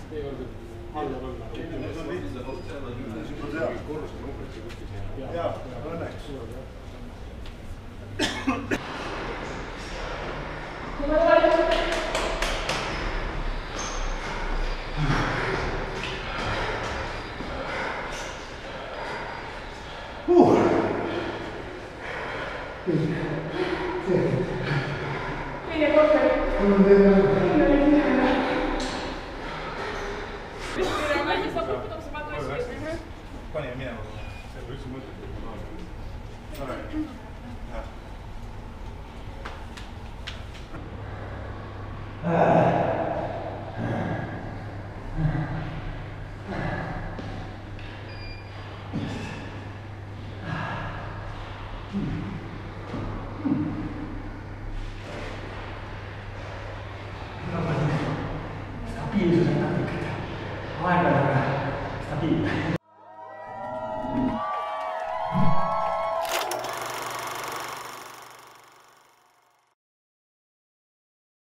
jaa, õnneks. Panime minema. See on üldse mõtet, et ma tahan. Stabiilsus on natuke aega, aga stabiilne.